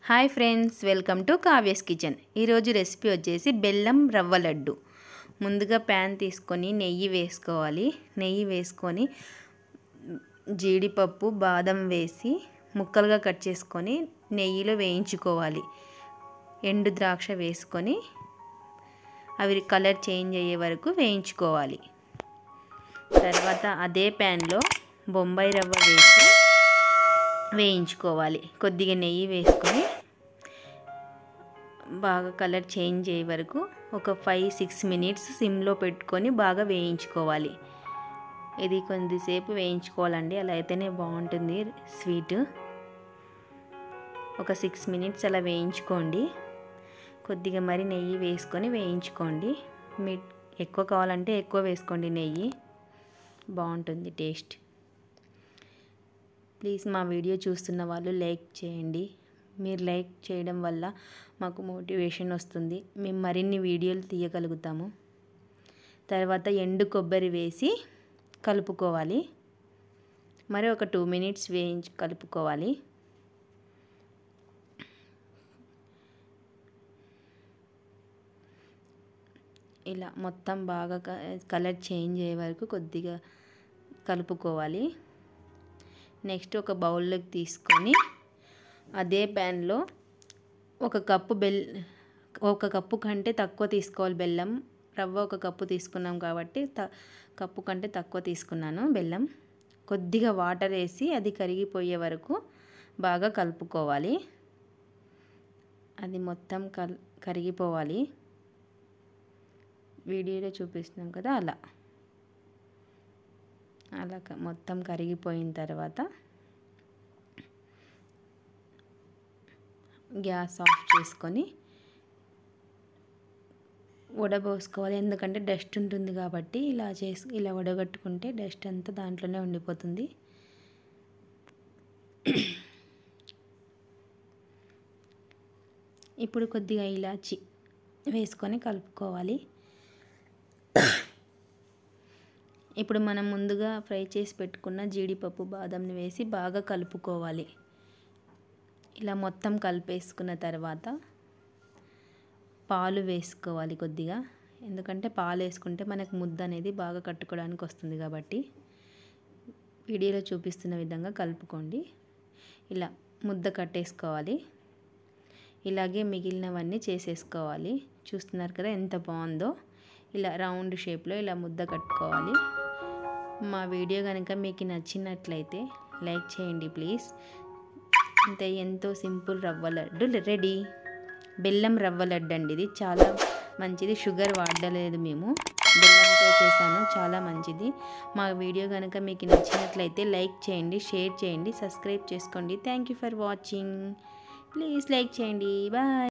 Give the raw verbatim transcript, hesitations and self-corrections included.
Hi friends, welcome to Kavya's kitchen. ఈరోజు recipe వచ్చేసి బెల్లం రవ్వ లడ్డు. ముందుగా ప్యాన్ తీసుకొని నెయ్యి వేసుకోవాలి. నెయ్యి వేసుకొని జీడిపప్పు బాదం వేసి ముక్కలుగా కట్ చేసుకొని నెయ్యిలో వేయించుకోవాలి. ఎండు ద్రాక్ష వేసుకొని అవి కలర్ చేంజ్ అయ్యే వరకు వేయించుకోవాలి. తర్వాత అదే ప్యాన్లో బొంబాయి రవ్వ వేసి వేయించుకోవాలి. కొద్దిగా నెయ్యి వేసుకొని బాగా కలర్ చేంజ్ అయ్యే వరకు ఒక ఫైవ్ సిక్స్ మినిట్స్ సిమ్లో పెట్టుకొని బాగా వేయించుకోవాలి. ఇది కొద్దిసేపు వేయించుకోవాలండి, అలా అయితేనే బాగుంటుంది స్వీట్. ఒక సిక్స్ మినిట్స్ అలా వేయించుకోండి. కొద్దిగా మరి నెయ్యి వేసుకొని వేయించుకోండి. మీ ఎక్కువ కావాలంటే ఎక్కువ వేసుకోండి, నెయ్యి బాగుంటుంది టేస్ట్. ప్లీజ్ మా వీడియో చూస్తున్న వాళ్ళు లైక్ చేయండి. మీరు లైక్ చేయడం వల్ల మాకు మోటివేషన్ వస్తుంది, మేము మరిన్ని వీడియోలు తీయగలుగుతాము. తర్వాత ఎండు కొబ్బరి వేసి కలుపుకోవాలి. మరి ఒక టూ మినిట్స్ వేయించి కలుపుకోవాలి. ఇలా మొత్తం బాగా కలర్ చేంజ్ అయ్యే వరకు కొద్దిగా కలుపుకోవాలి. నెక్స్ట్ ఒక బౌల్లోకి తీసుకొని అదే ప్యాన్లో ఒక కప్పు బెల్ ఒక కప్పు కంటే తక్కువ తీసుకోవాలి బెల్లం. రవ్వ ఒక కప్పు తీసుకున్నాం కాబట్టి త కప్పు కంటే తక్కువ తీసుకున్నాను బెల్లం. కొద్దిగా వాటర్ వేసి అది కరిగిపోయే వరకు బాగా కలుపుకోవాలి. అది మొత్తం కల్ కరిగిపోవాలి. వీడియోలో చూపిస్తున్నాం కదా, అలా అలా మొత్తం కరిగిపోయిన తర్వాత గ్యాస్ ఆఫ్ చేసుకొని వడబోసుకోవాలి. ఎందుకంటే డస్ట్ ఉంటుంది కాబట్టి ఇలా చేసి ఇలా వడగట్టుకుంటే డస్ట్ అంతా దాంట్లోనే ఉండిపోతుంది. ఇప్పుడు కొద్దిగా ఇలాచి వేసుకొని కలుపుకోవాలి. ఇప్పుడు మనం ముందుగా ఫ్రై చేసి పెట్టుకున్న జీడిపప్పు బాదంని వేసి బాగా కలుపుకోవాలి. ఇలా మొత్తం కలిపేసుకున్న తర్వాత పాలు వేసుకోవాలి కొద్దిగా. ఎందుకంటే పాలు వేసుకుంటే మనకు ముద్ద అనేది బాగా కట్టుకోవడానికి వస్తుంది కాబట్టి వీడియోలో చూపిస్తున్న విధంగా కలుపుకోండి. ఇలా ముద్ద కట్టేసుకోవాలి. ఇలాగే మిగిలినవన్నీ చేసేసుకోవాలి. చూస్తున్నారు కదా ఎంత బాగుందో. ఇలా రౌండ్ షేప్లో ఇలా ముద్ద కట్టుకోవాలి. మా వీడియో కనుక మీకు నచ్చినట్లయితే లైక్ చేయండి ప్లీజ్. అంతే, ఎంతో సింపుల్ రవ్వ లడ్డు రెడీ. బెల్లం రవ్వ లడ్డు అండి, ఇది చాలా మంచిది. షుగర్ వాడలేదు, మేము బెల్లంతో చేశాను, చాలా మంచిది. మా వీడియో కనుక మీకు నచ్చినట్లయితే లైక్ చేయండి, షేర్ చేయండి, సబ్స్క్రైబ్ చేసుకోండి. Thank you for watching. Please like చేయండి. బాయ్.